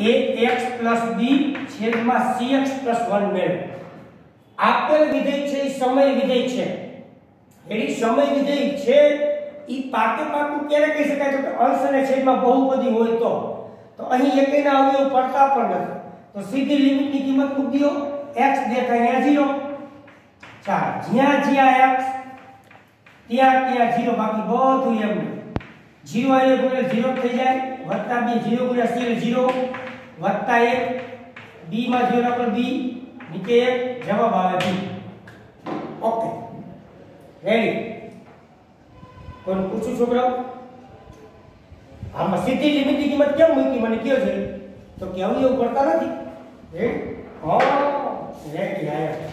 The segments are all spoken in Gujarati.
ax + b છેદમાં cx + 1 મેળવો। આપેલ વિધેય છે એ સમય વિધેય છે, એટલે સમય વિધેય છે ઈ પાકું ક્યારે કહી શકાય તો અંશ અને છેદમાં બહુપદી હોય તો અહીં એકેયના અવયવ પડતા પણ નથી, તો સીધી લિમિટની કિંમત મૂકી દો, x દેખાય અહીંયા 0, ચાલો જ્યાં x ત્યાં 0, બાકી બધું એમ 0 એ ગુણ્યા 0 થઈ જાય, વત્તા b 0 ગુણ્યા c 0, વત્તા 1 b માં 0 પર b, નીચે 1, જવાબ આવે b। Okay ready? કોણ પૂછું છોકરાઓ? આમાં સીધી લિમિટની કિંમત કેમ મૂકી મને કયો છે તો કે અવયવ પડતા નથી। રેડી આયા,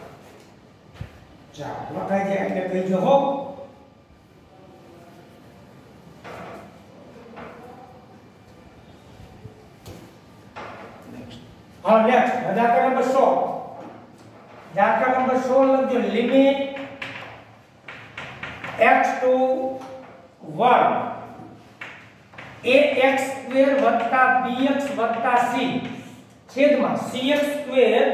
ચાલો લખાઈ જાય એટલે કહીજો હો। હા નેક્સ્ટ દાખલા નંબર 16, દાખલા નંબર 16 લખજો, limit x to 1 ax² + bx + c છેદમાં cx² +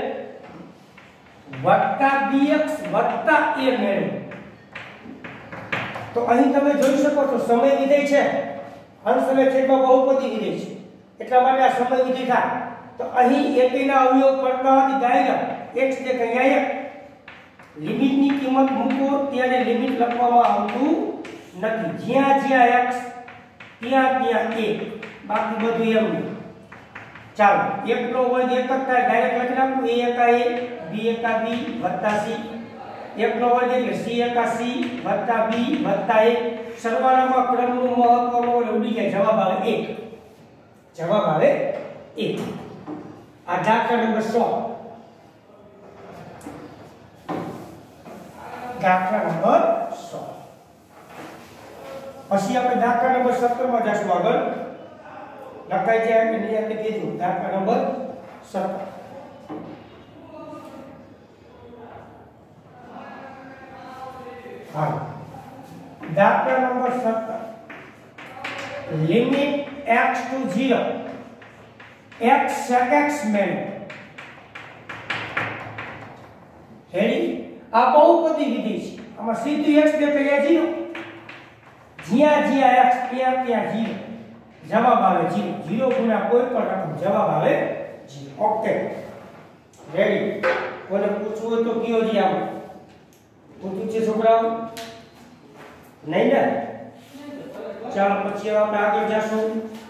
bx + a મેળવો। તો અહીં તમે જોઈ શકો છો સમય વિધેય છે, અંશ અને છેદમાં બહુપદી વિધેય છે, એટલા માટે આ સમય વિધેય થાય। તો અહીં એકેયના અવયવ પડતા નથી, ડાયરેક્ટ x દેખાય 1, લિમિટની કિંમત મૂકો ત્યારે લિમિટ લખવામાં આવતું નથી, જ્યાં x ત્યાં 1, બાકી બધું એમ। ચાલો 1 નો વર્ગ 1 જ થાય, ડાયરેક્ટ લખી નાખું, a એકા a b એકા b + c, 1 નો વર્ગ એટલે c એકા c + b + 1, સરવાળામાં ક્રમનું મહત્વ ઉડી જાય, જવાબ આવે 1, જવાબ આવે 1। આ દાખલા નંબર 16, દાખલા નંબર 16। પછી આપણે દાખલા નંબર 17 માં જશું આગળ, લખાઈ જાય એટલે નિયત કીધું દાખલા નંબર 17। હા દાખલા number 17, limit x to 0 x sec x મેળવો। રેડી? આ બહુપદી વિધેય છે, આમાં સીધું x દેખાય 0, જ્યાં x ત્યાં 0, જવાબ આવે 0, 0 ગુણ્યા કોઈ પણ રકમ જવાબ આવે 0। Okay ready? કોને પૂછવું હોય તો કયો જી, આમ પૂછું છે છોકરાઓ? નહીં ને? ચાલો પછી આપણે આગળ જશું,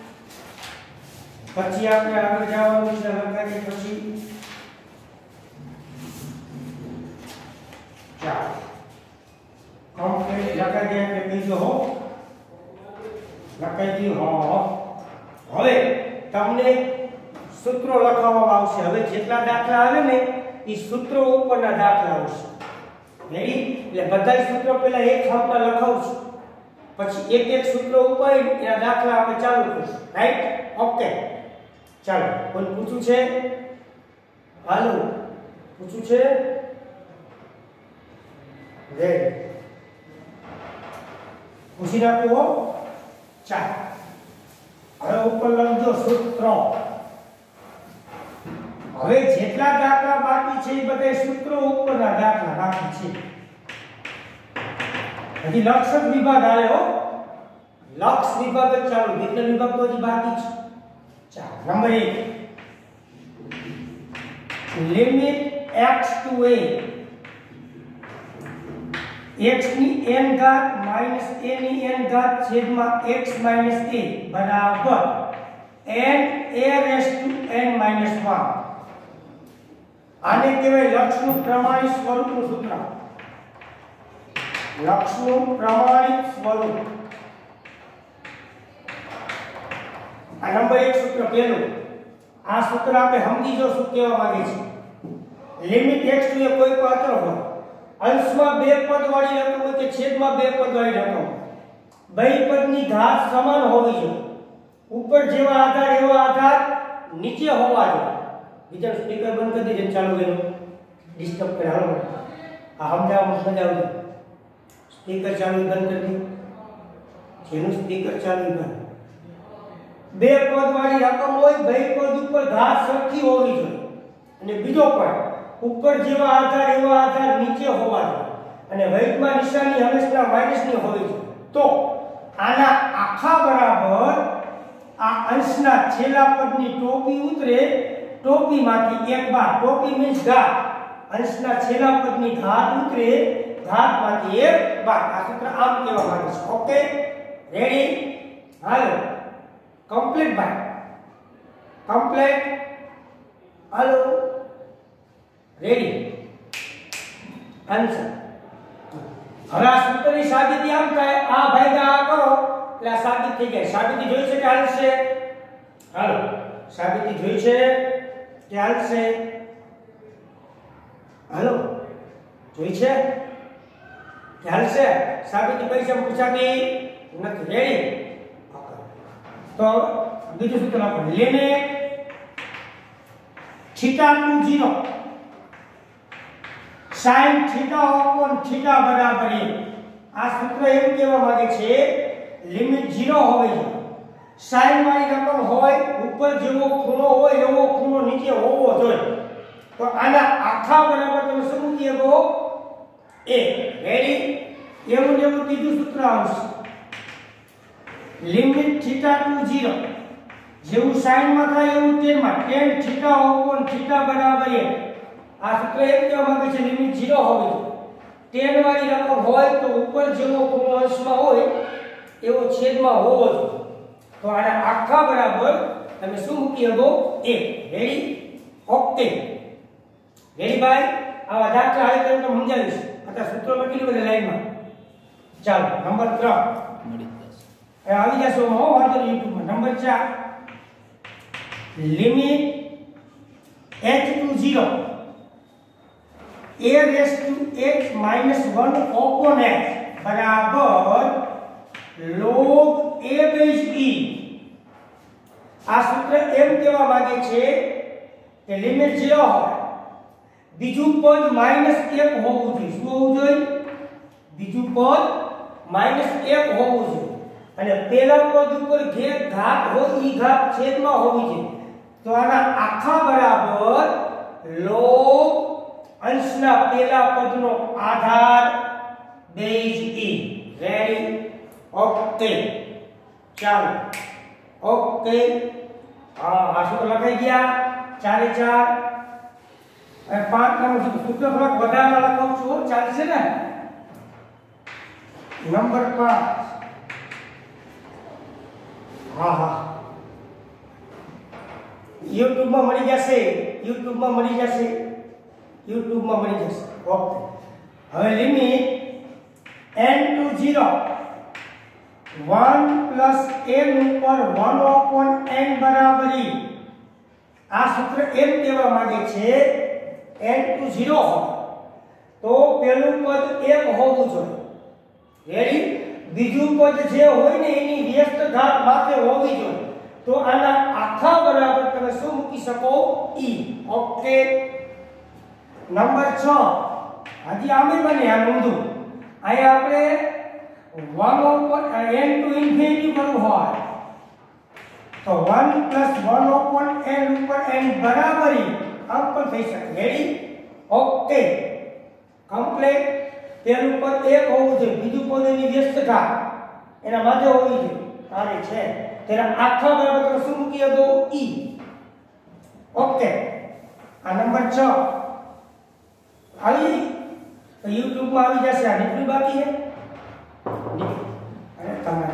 પછી આપણે આગળ જવાનું છે, લખાઈ પછી ચાલો કમ્પ્લીટ લખાઈ ગયા એટલે બીજો હો, લખાઈ ગયું હો। હવે તમને સૂત્રો લખવામાં આવશે, હવે જેટલા દાખલા આવે ને એ સૂત્રો ઉપરના દાખલા આવશે, રેડી? એટલે બધા સૂત્રો પહેલા એક ખામમાં લખાવું છું, પછી એક સૂત્ર ઉપાડી એના દાખલા આપણે ચાલુ કરીશું, રાઈટ? ઓકે ચાલો કોઈ પૂછું છે? હાલો પૂછું છે? રેડી? પૂછી નાખો હો। ચાલો હવે ઉપર લખજો સૂત્ર। હવે જેટલા દાખલા બાકી છે એ બધા સૂત્રો ઉપરના દાખલા બાકી છે, હજી લક્ષક વિભાગ આવે હો, લક્ષ વિભાગ જ ચાલુ, વિજ્ઞાન વિભાગ તો હજી બાકી છે। ચાલો number 1, limit x to a x ની n ઘાત માઈનસ a ની n ઘાત છેદમાં x માઈનસ a બરાબર n a raised to n minus 1। આને કહેવાય લક્ષનું પ્રમાણિત સ્વરૂપનું સૂત્ર, લક્ષનું પ્રમાણિત સ્વરૂપ। આ નંબર 1 સૂત્ર પહેલું, આ સૂત્ર આપણે સમજી જો શું કહેવા માંગે છે। લિમિટ x to a કોઈ પણ અચળ હોય, અંશમાં બે પદ વાળી રકમ હોય કે છેદમાં બે પદ વાળી રકમ, બે પદની ઘાત સમાન હોવી જોઈએ, ઉપર જેવા આધાર એવા આધાર નીચે હોવા જોઈએ। બીજા સ્પીકર બંધ કરી દેજો, ચાલુ એનો ડિસ્ટર્બ કરે, હાલો આ સમજાવવામાં મજા આવશે। સ્પીકર ચાલુ બંધ કરી દો, જેનું સ્પીકર ચાલુ બંધ, બે પદ વાળી રકમ હોય બે પદ ઉપર ઘાત સરખી હોવી જોઈએ અને બીજો પણ ઉપર જેવા આધાર એવા આધાર નીચે હોવા જોઈએ અને વૈધમાં નિશાની હંમેશા માઈનસની હોવી જોઈએ તો આના આખા બરાબર આ અંશના છેલ્લા પદની ટોપી ઉતરે ટોપીમાંથી એક બાર ટોપી મીન્સ ઘાત અંશના છેલ્લા પદની ઘાત ઉતરે ઘાતમાંથી એક બાર આ સૂત્ર આમ કહેવા માંગે છે ઓકે રેડી હાલો કમ્પ્લીટ ભાઈ કમ્પ્લીટ હાલો રેડી આન્સર હવે આ સૂત્રની સાબિતી આમ થાય આ ભાગ્યા આ કરો એટલે આ સાબિત થઈ જાય સાબિતી જોઈ છે કે હાલશે હાલો સાબિતી જોઈ છે કે હાલશે હાલો જોઈ છે કે હાલશે સાબિતી પૈસા પૂછાતી નથી રેડી તો બીજું સૂત્ર આપણે limit theta to 0 sin theta upon theta બરાબર 1 આ સૂત્ર એમ કહેવા માંગે છે લિમિટ 0 હોવી જોઈએ sin વાળી રકમ હોય ઉપર જેવો ખૂણો હોય એવો ખૂણો નીચે હોવો જોઈએ તો આના આખા બરાબર તમે શું મૂકી શકો a રેડી એવું જેવું ત્રીજું સૂત્ર આવશે લિમિટ થીટા ટુ 0 જેવું sin માં થાય એવું tan માં tan થીટા upon થીટા બરાબર 1 આ સૂત્ર એમ કહેવા માંગે છે લિમિટ 0 હોવી જોઈએ tan વાળી રકમ હોય તો ઉપર જેવો ખૂણો અંશમાં હોય એવો છેદમાં હોવો જોઈએ તો આના આખા બરાબર તમે શું મૂકી શકો a રેડી ઓકે રેડી ભાઈ આવા દાખલા હલ કરીને તમને સમજાવીશ આ સૂત્રો લખી લો લાઈનમાં ચાલો નંબર 3 એ આવી જશો હો વાંધો નહીં YouTube માં number 4 limit h to 0 a raised to x minus 1 upon x બરાબર log a base e આ સૂત્ર એમ કહેવા માંગે છે કે લિમિટ 0 હોય બીજું પદ -1 હોવું જોઈએ શું હોવું જોઈએ બીજું પદ -1 હોવું જોઈએ અને પહેલા પદ ઉપર જે ઘાત હોય ઈ ઘાત છેદમાં હોવી જોઈએ તો આના આખા બરાબર log અંશના પહેલા પદનો આધાર બેઝ e રેડી ઓકે ચાલો ઓકે આ સૂત્ર લખાઈ ગયા 4 4 અને 5 નંબર સૂત્ર થોડાક વધારે લખાવું છું ચાલશે ને નંબર 5 હા YouTube માં મળી જશે ઓકે હવે limit n to 0 1 plus n ઉપર 1 upon n બરાબર e આ સૂત્ર એમ કહેવા માંગે છે n to 0 હોય તો પહેલું પદ 1 હોવું જોઈએ રેડી બીજું પદ જે હોય ને એની વ્યસ્ત ઘાત માથે હોવી જોઈએ તો આના આખા બરાબર તમે શું મૂકી શકો e ઓકે નંબર 6 હજી આમે બને આ નોંધો અહીંયા આપણે 1 upon n to infinity કરવું હોય તો 1 plus 1 upon n ઉપર n બરાબર આમ પણ થઈ શકે રેડી ઓકે કમ્પ્લીટ પહેલું પદ 1 હોવું જોઈએ બીજું પદ એની વ્યસ્ત ઘાત એના માથે હોવી જોઈએ આને છે તેના આખા બરાબર તમે શું મૂકી શકો e ઓકે આ નંબર 6 આવી તો YouTube માં આવી જશે આ નીકળી બાકી છે અરે તમારે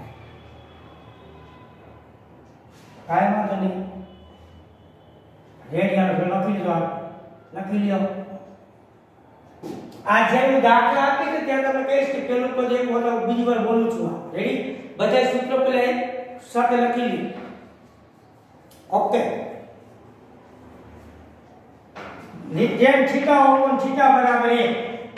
કાઈ વાંધો નહીં રેડી આનો લખી લ્યો આ જેમ દાખલા આપી છે ત્યાં તમે કહીશ કે પેલું પદ એક વખત બીજી વાર બોલું છું રેડી બધા સૂત્રો પેલા સાથે લખી લ્યો okay tan theta upon theta બરાબર 1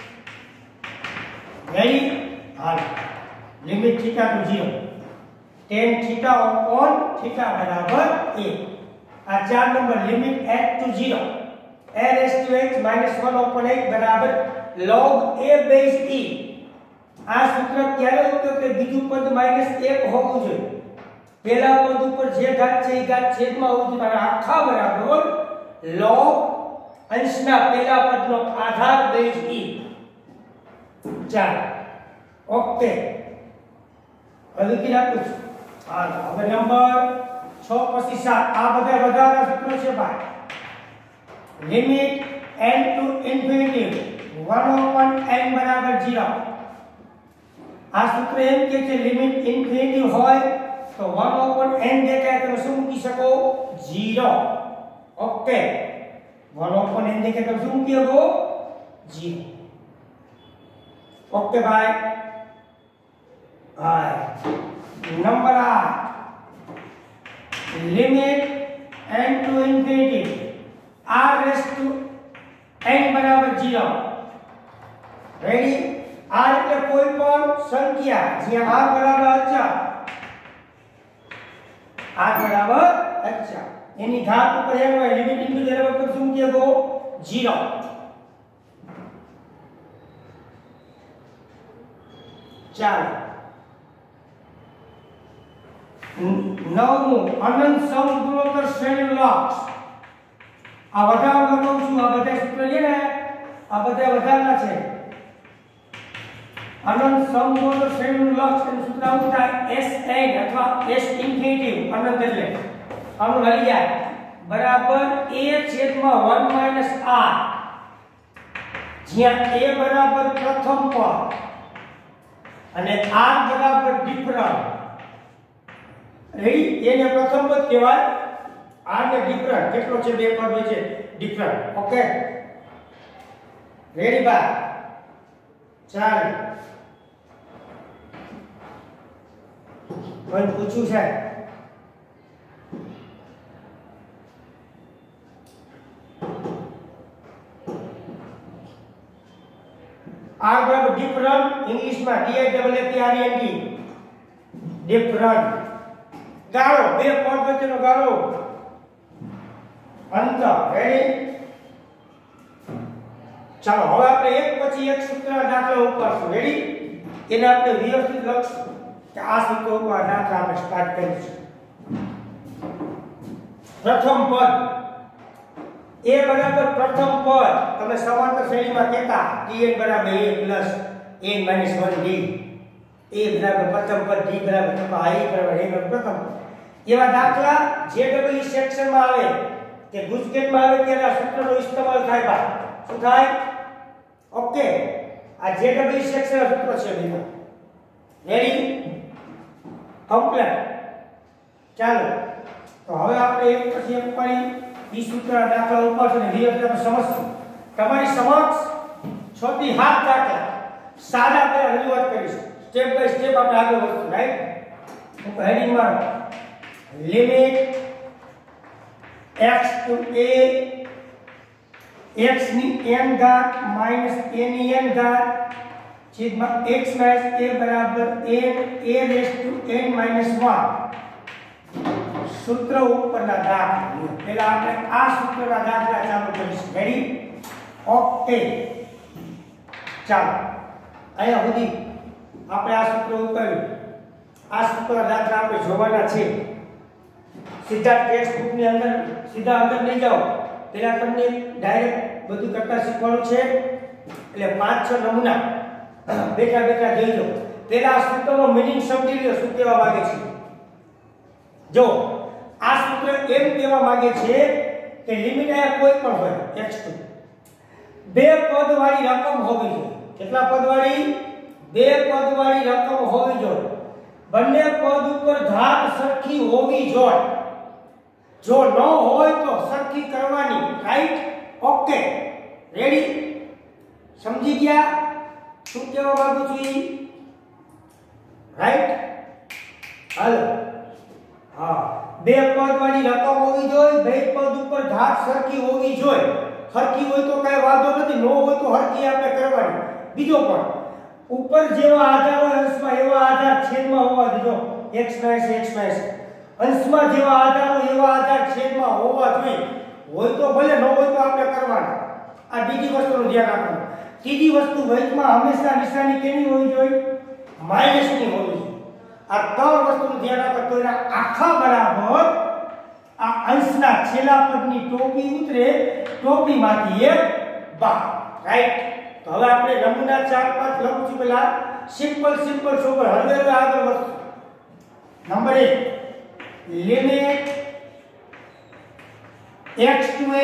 રેડી હાલ limit theta to 0 tan theta upon theta બરાબર 1 આ 4 number limit h to 0 a raised to x minus 1 upon x બરાબર log a base e આ સૂત્ર ક્યારે ઉપયોગ કે બીજું પદ -1 હોવું જોઈએ પેલા પદ ઉપર જે ઘાત છે એ ઘાત છેદમાં આવતું અને આખા બરાબર log અંશના પેલા પદનો આધાર બેઝ e. ચાલો ઓકે હવે કી રાખું છું. હાલ હવે નંબર 6 પછી 7 આ બધા વધારાના સૂત્રો છે ભાઈ. Limit n two infinity 1/n બરાબર 0. આ સૂત્ર એમ કે છે લિમિટ ઇન્ફિનિટી હોય તો 1/n દેખાય તો શું મૂકી શકો 0. ઓકે 1/n દેખાય તો શું મૂકી શકો 0. ओके भाई number 8 limit n to infinity r raise to n बराबर 0. रेडी r એટલે કોઈ પણ સંખ્યા જ્યાં r બરાબર અચળ એની ઘાત ઉપર n હોય લિમિટ ઇન્ફિનિટી બરાબર શું કહેવો 0. ચાલો નવમું અનંત સમગુણોત્તર શ્રેણી લક્ષ. આ વધારામાં કહું છું આ બધા સૂત્ર છે ને આ બધા વધારાના છે. અનંત સમગુણોત્તર શ્રેણીનું લક્ષ એનું સૂત્ર આવું થાય Sn અથવા S ઇન્ફિનિટી અનંત એટલે આનું લઈ જાય બરાબર a/1 - r જ્યાં a બરાબર પ્રથમ પદ અને r બરાબર ડિફરન્ટ. રેડી એને પ્રથમ પદ કહેવાય r ને ડિફરન્ટ કેટલો છે બે પદ હોય છે ડિફરન્ટ. ઓકે રેડી બા ચાલ કોઈ પૂછ્યું છે r બરાબર ડિફરન્ટ ઇંગ્લિશમાં DIFFERENT ડિફરન્ટ. ગાળો બે પદ વચ્ચેનો ગાળો અંતર. રેડી ચાલો હવે આપણે એક પછી એક સૂત્રના દાખલા ઉપાડશું. રેડી એને આપણે વ્યવસ્થિત લખશું કે આ સૂત્ર ઉપર દાખલા આપણે સ્ટાર્ટ કરીશું. પ્રથમ પદ a બરાબર પ્રથમ પદ તમે સમાંતર શ્રેણીમાં કહેતા tn બરાબર a plus n minus 1d a બરાબર પ્રથમ પદ d બરાબર અથવા i બરાબર a બરાબર પ્રથમ પદ. એવા દાખલા JEE સેક્શનમાં આવે કે ગુજકેટમાં આવે ત્યારે આ સૂત્રનો ઇસ્તેમાલ થાય બા. શું થાય? ઓકે આ JEE સેક્શન સૂત્ર છે બેટા. Ready complete. ચાલો તો હવે આપણે એક પછી એક પાડી ઈ સૂત્રના દાખલા ઉપર અને વિગતવાર સમજશું. તમારી સમક્ષ 6 થી 7 દાખલા સાદા પહેલા રજૂઆત કરીશું. સ્ટેપ બાય સ્ટેપ આપણે આગળ વધશું. રાઈટ હું હેડિંગ મારું limit x to a x ની n ઘાત માઈનસ a ની n ઘાત છેદમાં x માઈનસ a બરાબર n a raise to n minus 1. સૂત્ર ઉપરના દાખલા પહેલા આપણે આ સૂત્રના દાખલા ચાલુ કરીશું. રેડી ઓકે ચાલો અહીંયા સુધી આપણે આ સૂત્ર ઉતાર્યું. આ સૂત્રના દાખલા આપણે જોવાના છે. સીધા ટેક્સ્ટ બુક ની અંદર સીધા અંદર નહીં જાઓ. પહેલા તમને ડાયરેક્ટ બધું કરતા શીખવાનું છે એટલે 5-6 નમૂના બેઠા બેઠા જોઈ લો. પહેલા આ સૂત્રનો મીનિંગ સમજી લો શું કહેવા માંગે છે. જો આ સૂત્ર એમ કહેવા માંગે છે કે લિમિટ આ કોઈ પણ હોય x2 બે પદ વાળી રકમ હોવી જોઈએ. કેટલા પદ વાળી? બે પદ વાળી રકમ હોવી જોઈએ. બંને પદ ઉપર ઘાત સરખી હોવી જોઈએ. જો ન હોય તો સરખી કરવાની. રાઈટ ઓકે રેડી સમજી ગયા શું કહેવા માંગુ છું? રાઈટ હાલો હા બે પદ વાળી રકમ હોવી જોઈએ. બે પદ ઉપર ઘાત સરખી હોવી જોઈએ. સરખી હોય તો કઈ વાંધો નથી, ન હોય તો હરખી આપણે કરવાની. બીજો પણ ઉપર જેવા આધાર હોય અંશમાં એવા આધાર છેદમાં હોવા દીધો. x અંશમાં જેવા આધાર હોય એવા આધાર છેદમાં હોવા જોઈએ. હોય તો ભલે, ન હોય તો આપણે કરવાના. આ બીજી વસ્તુનું ધ્યાન રાખવાનું. ત્રીજી વસ્તુ વૈધમાં હંમેશા નિશાની કેની હોવી જોઈએ? માઈનસની હોવી જોઈએ. આ ત્રણ વસ્તુનું ધ્યાન રાખો તો એના આખા બરાબર આ અંશના છેલ્લા પદની ટોપી ઉતરે, ટોપીમાંથી એક બાદ, રાઈટ? તો હવે આપણે નમૂના 4 5 લખું છું. પેલા સિમ્પલ સોબર હવે આગળ વધશું. Number 1 limit x to a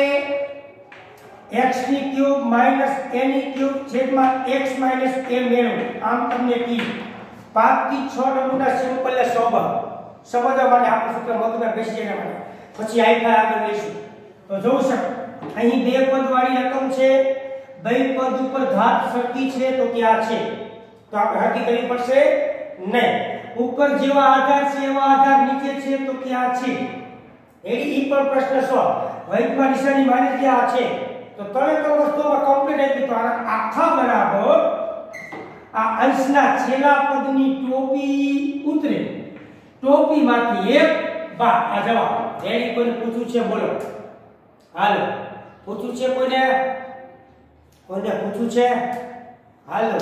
x ની ક્યુબ માઈનસ a ની ક્યુબ છેદમાં x માઈનસ a મેળવો. આમ તમને કીધું 5 થી 6 નમૂના સિમ્પલ ને સોબર સમજવા માટે આપણે સૂત્ર મગજમાં બેસી એના માટે પછી આઈફા આગળ લઈશું. તો જોઉં શકો અહીં બે પદ વાળી રકમ છે, બે પદ ઉપર ઘાત સરખી છે તો ક્યાં છે? તો આપણે હકી કરવી પડશે નહીં. ઉપર જેવા આધાર છે એવા આધાર નીચે છે તો ક્યાં છે? એડી ઈ પર પ્રશ્ન સોલ્વ. વર્ગમાં નિશાની માની ક્યાં છે? તો ત્રણે ત્રણ વસ્તુમાં કમ્પ્લીટ આવી. તો આખા બરાબર આ અંશના છેલ્લા પદની ટોપી ઉતરે, ટોપીમાંથી એક બાદ. આ જવાબ. એડી કોઈને પૂછ્યું છે? બોલો. હાલો પૂછ્યું છે કોઈને પૂછ્યું છે? હાલો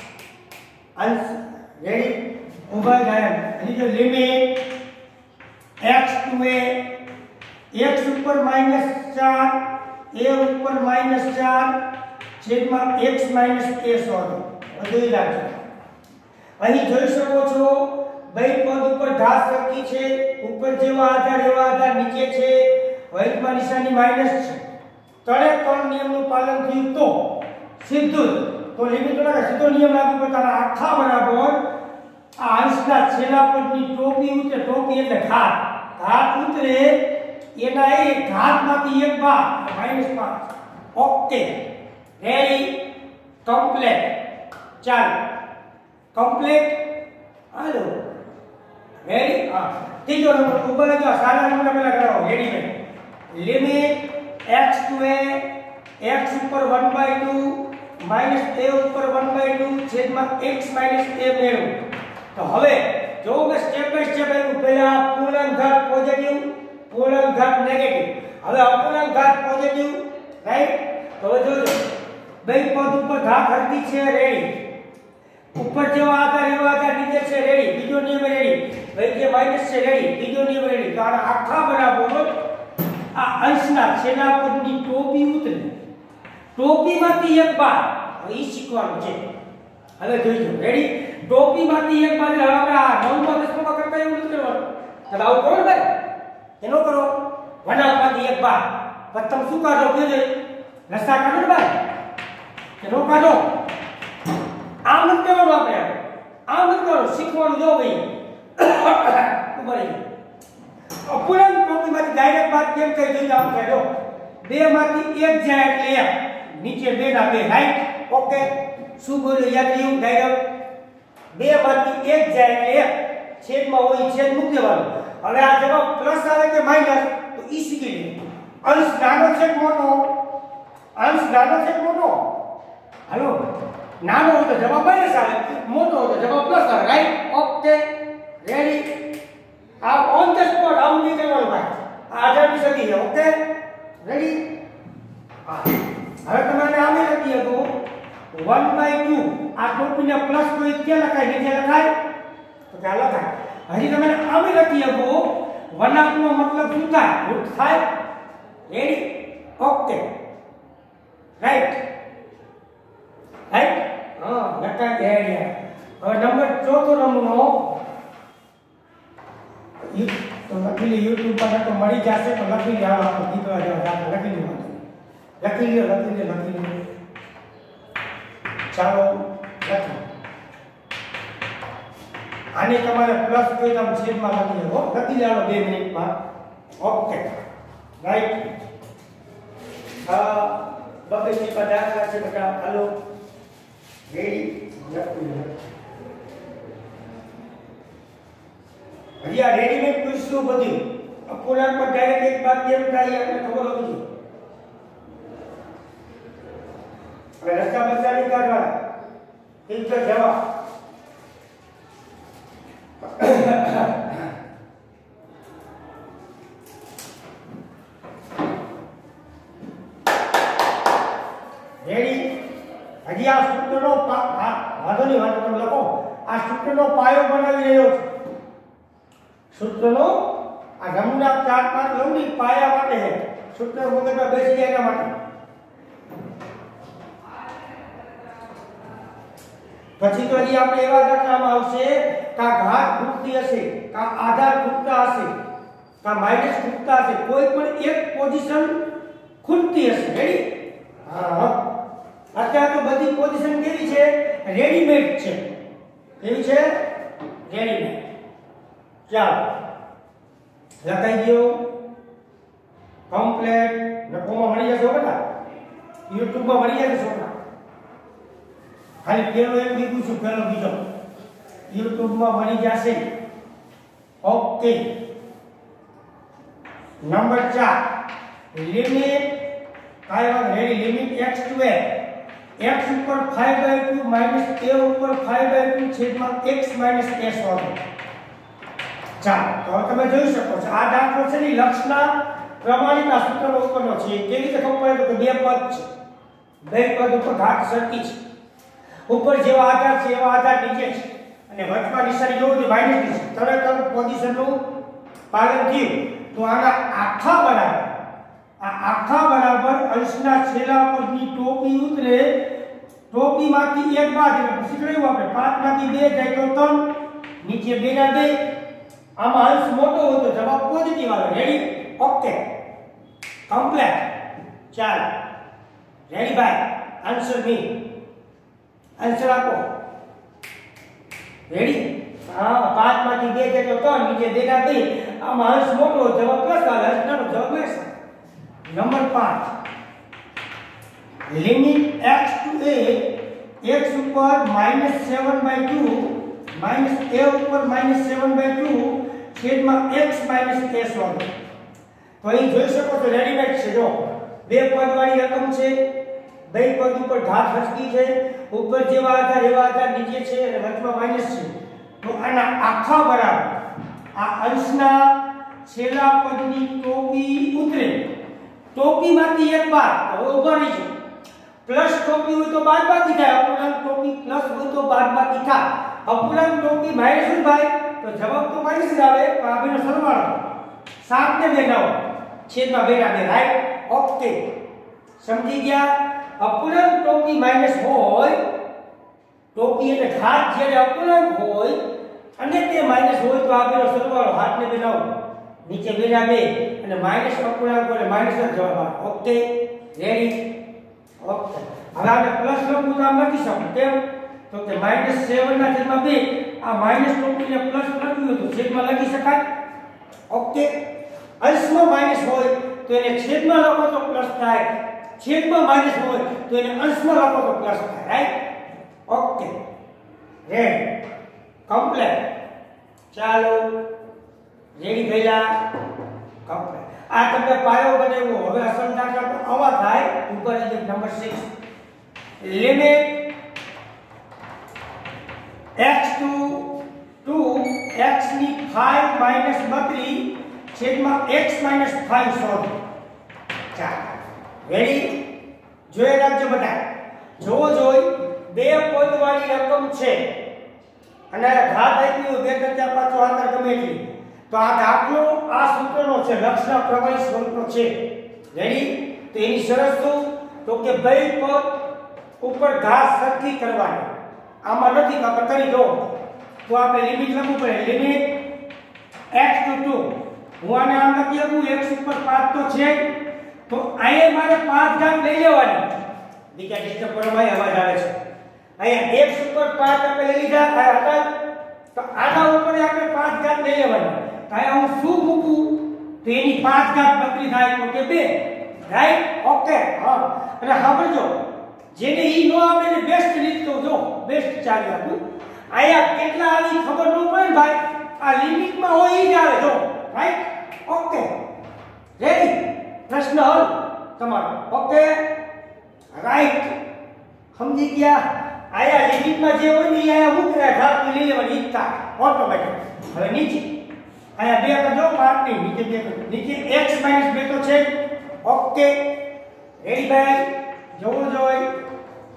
અંશ રેડી ઉભા ગયા. અહીં જો limit x to a x ઉપર -4 a ઉપર -4 છેદમાં x - a સોરી બધું રાખજો. અહીં જોઈ શકો છો બે પદ ઉપર ઘાત સરખી છે, ઉપર જેવા આધાર એવા આધાર નીચે છે, વર્ગમાં નિશાની માઈનસ છે. ત્રણે ત્રણ નિયમનું પાલન થયું તો સીધું તો લિમિટ ના સીધો નિયમ લાગુ પડતા આખા બરાબર આ અંશના છેલ્લા પદની ટોપી ઉતરે, ટોપી એટલે ઘાત, ઘાત ઉતરે એના એક ઘાતમાંથી એક બાદ -5. Okay ready complete. ચાલો કમ્પ્લીટ. હાલો રેડી. હા ત્રીજો નંબર ઉપર જો સારા નંબર પેલા કરાવો. Ready limit x to a x ઉપર 1/2 માઈનસ a ઉપર 1/2 છેદમાં x માઈનસ a મેળવો. તો હવે જો કે સ્ટેપ બાય સ્ટેપ આવ્યું. પહેલા પૂર્ણાંક ઘાત પોઝિટિવ, પૂર્ણાંક ઘાત નેગેટિવ, હવે અપૂર્ણાંક ઘાત પોઝિટિવ, રાઈટ? તો હવે જોજો બે પદ ઉપર ઘાત હરકી છે, રેડી. ઉપર જેવા આધાર એવા આધાર નીચે છે, રેડી. બીજો નિયમ રેડી. ભાઈ જે માઈનસ છે, રેડી. બીજો નિયમ રેડી. તો આ આખા બરાબર આ અંશના છેલ્લા પદની ટોપી ઉતરે, ટોપીમાંથી એક બાદ. હવે ઈ શીખવાનું છે. હવે જોઈજો રેડી. ટોપીમાંથી એક બાદ. હવે આપણે આ 9માં 10માં કરતા એવું નથી કરવાનું. તમે આવું કરો ને ભાઈ, એનો કરો. વનામાંથી એક બાદ. પછી તમે શું કાઢો કે લસા કાઢો ને ભાઈ, એનો કાઢો. આમ નથી કરવાનું. આપણે આમ નથી કરવાનું. શીખવાનું જો ભાઈ ઉભા રહી. અપૂર્ણાંક ટોપીમાંથી ડાયરેક્ટ બાદ કેમ કહી જોઈ આમ કહેજો. બે માંથી એક જાય એટલે એક, નીચે બે ના બે, રાઈટ? ઓકે શું બોલ્યો યાદ રહ્યું? ડાયરેક્ટ બે માંથી એક જાય એટલે એક, છેદમાં હોય છેદ મૂકી દેવાનું. હવે આ જવાબ પ્લસ આવે કે માઈનસ તો ઈ શીખી લે. અંશ નાનો છે કે મોટો? અંશ નાનો છે કે મોટો? હાલો નાનો હોય તો જવાબ માઈનસ આવે, મોટો હોય તો જવાબ પ્લસ આવે, રાઈટ? Okay ready. આ ઓન ધ સ્પોટ આવું નહીં કરવાનું ભાઈ. આ આઝાદી સદી છે. Okay ready. હા હવે તમારે આમે લખી શકો 1/2. આ ટોપીને પ્લસ કોઈ ક્યાં લખાય? નીચે લખાય તો ક્યાં લખાય? હજી તમે આમે લખી શકો વનાંકનો મતલબ શું થાય? રૂટ થાય. રેડી. Okay right right. હા લખાય રેડી. હવે નંબર ચોથો નમૂનો તો લખી લે. YouTube પર તો મળી જશે તો લખી લે. આવા દીકરા જેવા લખી લે. લખી લે. ચાલો લખો. આને તમારે પ્લસ કોઈ તમે છેદમાં લખી લો. લખી લેવાનો 2 મિનિટમાં. Okay right. બબે ચીપા દાખલા છે બેટા. હાલો રેડી. લખી લો. હજી આ રેડીમેડ પૂછશું બધું. અપૂર્ણાંક પર ડાયરેક્ટ એક બાદ કેમ થાય આપણે ખબર હોવી જોઈએ. હવે રસ્તા બચાવી કાઢવાના. એક તો જવાબ રેડી. હજી આ સૂત્રનો વાંધો નહીં, વાંધો તમે લખો. આ સૂત્રનો પાયો બનાવી રહ્યો છે. સૂત્રનો આ નમૂના 4-5 લંબી પાયા માટે છે. સૂત્ર મગજમાં બેસી જાય એના માટે. પછી તો હજી આપણે એવા દાખલામાં આવશે કે ઘાત ખૂટતી હશે, કે આધાર ખૂટતા હશે, કે માઈનસ ખૂટતા હશે, કોઈ પણ એક પોઝિશન ખૂટતી હશે. રેડી? હા. અત્યારે તો બધી પોઝિશન કેવી છે? રેડીમેડ છે. કેવી છે? રેડીમેડ. ચાલો લખાઈ ગયો કમ્પ્લીટ. નકોમાં મળી જશે બેટા, યુટ્યુબમાં મળી જશે છોકરા. ખાલી પેલો એક કીધું છું, પેલો બીજો યુટ્યુબમાં મળી જશે. ઓકે. નંબર 4 લિમિટ કાય વાત ready. Limit x to a x ઉપર 5/2 માઈનસ a ઉપર 5/2 છેદમાં x માઈનસ s વર્ગ. ચાલો તો તમે જોઈ શકો છો આ દાખલો છે ને લક્ષના પ્રમાણિકના સૂત્રનો ઉપરનો છે. કેવી રીતે ખબર પડે તો બે પદ છે, બે પદ ઉપર ઘાત સરખી છે. ઉપર જેવો આધાર છે એવો આધાર નીચે છે, અને વચમાં નિશાની જોવો તો માઈનસ ની છે. તરત પોઝિશનનું પાલન થયું તો આના આખા બરાબર, આ આખા બરાબર અંશના છેલ્લા પદની ટોપી ઉતરે. ટોપીમાંથી એક બાદ એટલે પછી કહ્યું આપણે 5 માંથી 2 જાય તો 3, નીચે 2 ના 2. આમાં અંશ મોટો હોય તો જવાબ પોઝિટિવ આવે. રેડી? ઓકે. કમ્પ્લીટ. ચાલો રેડી ભાઈ, આન્સર મી. આન્સર આપો. રેડી? હા, 5 માંથી 2 જાય તો 3, નીચે 2 ના 2. આમાં અંશ મોટો હોય જવાબ પ્લસ આવે, અંશ નાનો જવાબ minus. Number 5 limit x to a x ઉપર -7/2 માઈનસ a ઉપર -7/2 છેદમાં x માઈનસ s વર્ગ. તો અહીં જોઈ શકો છો રેડીમેડ છે. જો બે પદ વાળી રકમ છે, બે પદ ઉપર ઘાત હચકી છે, ઉપર જેવા આધાર એવા આધાર નીચે છે અને વચમાં માઈનસ છે. તો આના આખા બરાબર આ અંશના છેલ્લા પદની ટોપી ઉતરે. ટોપીમાંથી એક બાદ હવે ઉભા રહીજો. પ્લસ ટોપી હોય તો બાદબાકી થાય, અપૂર્ણાંક ટોપી પ્લસ હોય તો બાદબાકી થાય. અપૂર્ણાંક ટોપી માઈનસ થાય તો જવાબ તો માઈનસ જ આવે, પણ આ બેનો સરવાળો 7 ને 2 9 છેદમાં 2 ના 2. રાઈટ? ઓકે. સમજી ગયા? અપૂર્ણાંક ટોપી માઈનસ હોય, ટોપી એટલે ઘાત જ્યારે અપૂર્ણાંક હોય અને તે માઈનસ હોય તો આ બેનો સરવાળો 7 ને 2 9 નીચે 2 ના 2 અને માઈનસ અપૂર્ણાંક એટલે માઈનસ જ જવાબ આવે. ઓકે. રેડી? ઓકે. હવે આપણે પ્લસ લખવું તો આમ લખી શકું. કેમ? તો કે -7 ના છેદમાં 2 આ માઈનસ ટોપીને પ્લસ લખ્યું તો છેદમાં લખી શકાય. ઓકે. અંશમાં માઈનસ હોય તો એને છેદમાં લખો તો પ્લસ થાય, છેદમાં માઈનસ હોય તો એને અંશમાં લખો તો પ્લસ થાય. રાઈટ? ઓકે. રેડી? કમ્પ્લીટ. ચાલો રેડી થયેલા? કમ્પ્લીટ. આ તમને પાયો બનાવ્યો. હવે અસલ દાખલા તો આવા થાય. ઉપર number 6 limit x to 2 x ની 5 32 છેદમાં x 5 શોધો. ચાલો રેડી? જોઈ રાખજો બધા. જોવો જોઈ બે પદ વાળી રકમ છે અને ઘાત આપી હોય 2 3 4 5 આધાર ગમે એટલી, તો આ દાખલો આ સૂત્રનો છે, લક્ષના પ્રવાહી સ્વરૂપનો છે. રેડી? તો એની શરત શું? તો કે બે પદ ઉપર ઘાત સરખી કરવાની. આમાં નથી તો આપણે કરી દો તો આપણે લિમિટ લખવું પડે. લિમિટ x to 2 હું આને આમ લખી શકું. x ઉપર 5 તો છે તો અહીંયા મારે 5 ઘાત લઈ લેવાની. બીજા ડિસ્ટર્બ કરવામાં અવાજ આવે છે. અહીંયા x ઉપર 5 આપણે લઈ લીધા હતા તો આના ઉપર આપણે 5 ઘાત લઈ લેવાની. તો અહીંયા હું શું મૂકું તો એની 5 ઘાત બદલી થાય તો કે 2. રાઈટ? ઓકે. હા. અને સાંભળજો, જેને ઈ નો આવડે ને બેસ્ટ રીત તો જો બેસ્ટ ચાલી આપું. આયા કેટલા આવી ખબર ન પડે ભાઈ, આ લિમિટમાં હોય ઈ જ આવે. જો રાઈટ? ઓકે. રેડી? પ્રશ્ન હલ તમારો. ઓકે. રાઈટ? સમજી ગયા? આયા લિમિટમાં જે હોય ને ઈ આયા ઉતરે ઘાત લઈ લેવાની ઈચ્છા ઓટોમેટિક. હવે નીચે આયા 2 કરજો 5 ની નીચે 2 કરજો. નીચે x 2 તો છે. ઓકે. રેડી ભાઈ? જોવું જોઈ.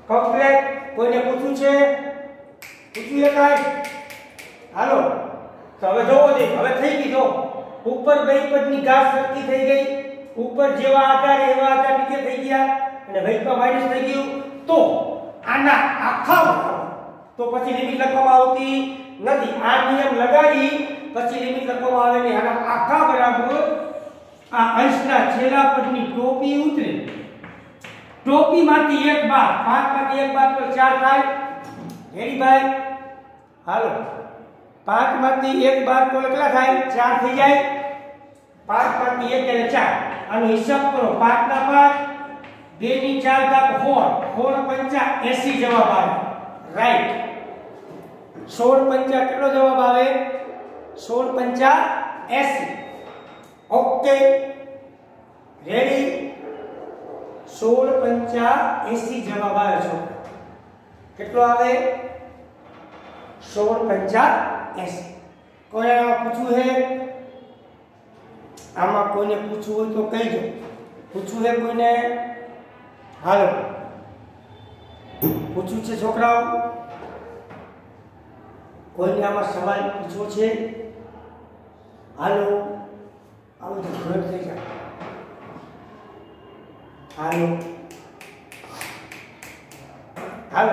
કમ્પ્લીટ. કોઈને પૂછવું છે? પૂછ્યું કાઈ? હાલો તો હવે જોવો દે હવે થઈ ગઈ જો ઉપર બે પદની ઘાત સરખી થઈ ગઈ ઉપર જેવા આધાર એવા આધાર નીચે થઈ ગયા અને વેગમાં માઈનસ થઈ ગયું તો આના આખા બરાબર તો પછી લિમિટ લખવામાં આવતી નથી આ નિયમ લગાડી પછી લિમિટ લખવામાં આવે ને આના આખા બરાબર આ અંશના છેલ્લા પદની ટોપી ઉતરે ટોપીમાંથી એક બાદ 5 માંથી એક બાદ તો 4 થાય રેડી ભાઈ હાલો 5 માંથી એક બાદ તો કેટલા થાય 4 થઈ જાય 5 માંથી 1 એટલે 4 આનો હિસાબ કરો 5 ના 5 2 ની 4 ઘાત 4 4 પંચા 80 જવાબ આવે રાઈટ 16 પંચા કેટલો જવાબ આવે 16 પંચા 80 ઓકે રેડી 16 પંચા 80 જવાબ આવે છે કેટલો આવે 16 પંચા 80 કોઈને પૂછવું હે આમાં કોઈને પૂછવું હોય તો કહીજો પૂછવું હે કોઈને હાલો પૂછવું છે છોકરાઓ કોઈને આમાં સવાલ પૂછવો છે હાલો આવું તો ઘર થઈ જાય હાલો હાલો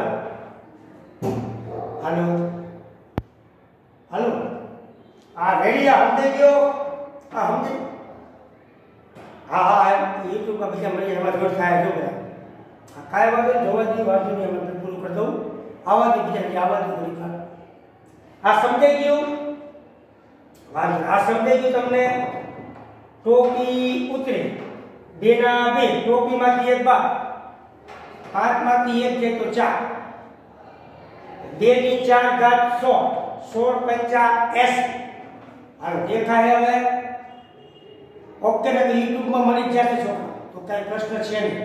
હાલો હાલો આ રેડી આ સમજી ગયો આ સમજી હા હા YouTube માં બીજા મળી એમાં જોડ થાય જો બધા આ કાય વાગે જોવા દી વાતો ને અમે પૂરું કરી દઉં આવા દી બીજા આવા દી પૂરી કર આ સમજાઈ ગયું વાહ આ સમજાઈ ગયું તમને ટોપી ઉતરે 2 ના 2 ટોપીમાંથી એક બાદ 5 માંથી 1 છે તો 4 2 ની 4 ઘાત 100 16 પંચા 80 હાલો દેખાય હવે ઓકે ને YouTube માં મળી જશે છોકરા તો કઈ પ્રશ્ન છે નહીં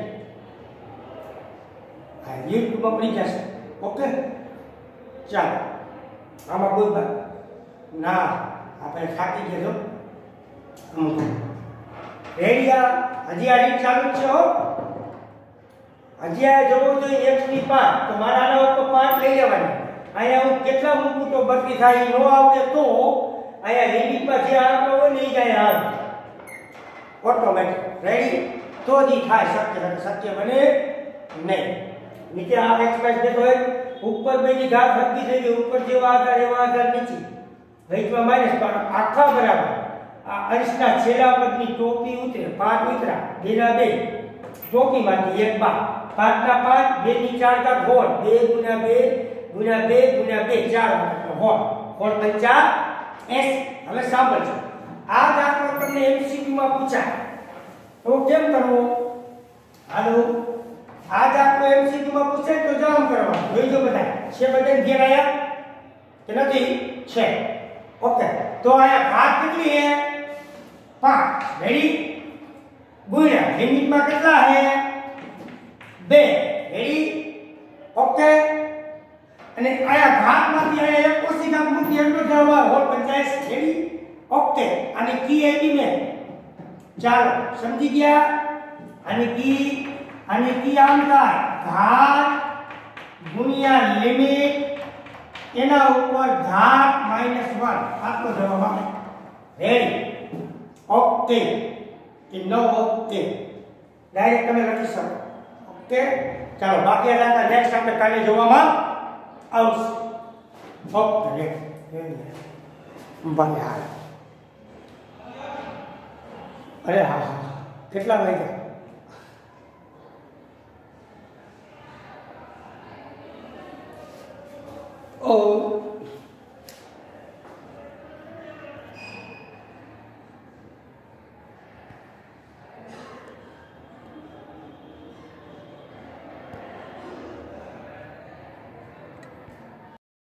હા YouTube માં મળી જશે ઓકે ચાલો આમાં કોઈ વાત ના આપણે થાકી ગયા છો રેડિયા હજી આ રીત ચાલુ છે હો હજી આ જોવું જોઈએ x ની 5 તો મારા આના ઉપર 5 લઈ લેવાની અહીંયા હું કેટલા મૂકું તો બદલી થાય નો આવડે તો અહીંયા લિમિટમાં જે આંકડો હોય ને એ જાય આવે ઓટોમેટિક રેડી તો જ થાય શક્ય બને નહીં નીચે આ એક્સપ્રેસ દેતો હોય ઉપર બેની ઘાત હરકી થઈ ગઈ ઉપર જેવા આધાર એવા આધાર નીચે વેચમાં માઈનસ પણ આખા બરાબર આ અંશના છેલ્લા પદની ટોપી ઉતરે 5 ઉતરા 2 ના 2 ટોપીમાંથી એક બાદ 5 ના 5 2 ની 4 ઘાત 2 ગુણ્યા 2 ગુણ્યા 2 ગુણ્યા 2 4 હોળ 4 પંચા 80 હવે સાંભળજો આ દાખલો તમને MCQ માં પૂછાય તો કેમ કરવો હાલો આ દાખલો MCQ માં પૂછાય તો જવાબ કરવાનો જોઈજો બધા છે બધા ઘેર આયા કે નથી છે ઓકે તો આયા ઘાત કેટલી હે 5 રેડી ગુણ્યા લિમિટમાં કેટલા હે 2 રેડી ઓકે અને આયા ઘાતમાંથી આયા એક ઓછી ઘાત મૂકી એટલો જવાબ આવે હોળ 50 રેડી ઓકે અને કી એલિમેન્ટ ચાલો સમજી ગયા અને કી આમ થાય ઘાત ગુણ્યા લિમિટ એના ઉપર ઘાત -1 આટલો જવાબ આવે રેડી ઓકે કે નો ઓકે ડાયરેક્ટ તમે લખી શકો ઓકે ચાલો બાકી હતા નેક્સ્ટ આપણે કાલે જોવામાં આવશે ઓકે ભલે હા અરે હા હા કેટલા વાગ્યા ઓ